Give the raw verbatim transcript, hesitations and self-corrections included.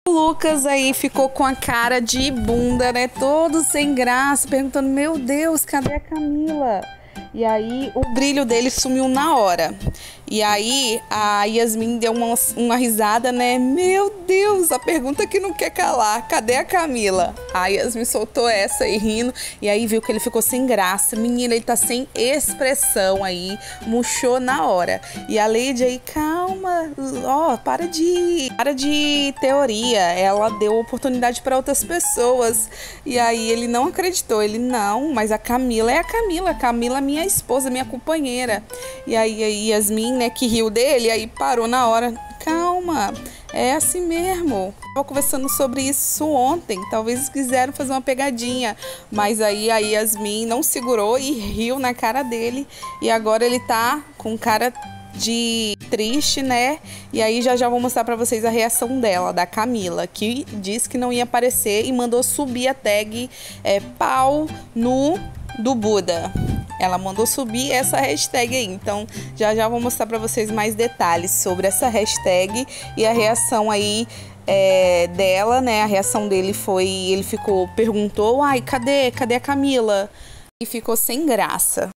O Lucas aí ficou com a cara de bunda, né? Todo sem graça, perguntando: meu Deus, cadê a Camila? E aí o brilho dele sumiu na hora. E aí a Yasmin deu uma, uma risada, né? Meu Deus, a pergunta que não quer calar: cadê a Camila? A Yasmin soltou essa aí rindo. E aí viu que ele ficou sem graça. Menina, ele tá sem expressão aí. Murchou na hora. E a Lady aí: calma, ó, para de, para de teoria. Ela deu oportunidade para outras pessoas. E aí ele não acreditou. Ele: não, mas a Camila é a Camila. A Camila é minha esposa, minha companheira. E aí a Yasmin, né, que riu dele, aí parou na hora. Calma, é assim mesmo. Estava conversando sobre isso ontem. Talvez quiseram fazer uma pegadinha, mas aí a Yasmin não segurou e riu na cara dele. E agora ele tá com cara de triste, né? E aí já já vou mostrar pra vocês a reação dela, da Camila, que disse que não ia aparecer e mandou subir a tag é, pau no do Buda. Ela mandou subir essa hashtag aí, então já já vou mostrar para vocês mais detalhes sobre essa hashtag e a reação aí é, dela, né? A reação dele foi, ele ficou, perguntou: ai, cadê, cadê a Camila? E ficou sem graça.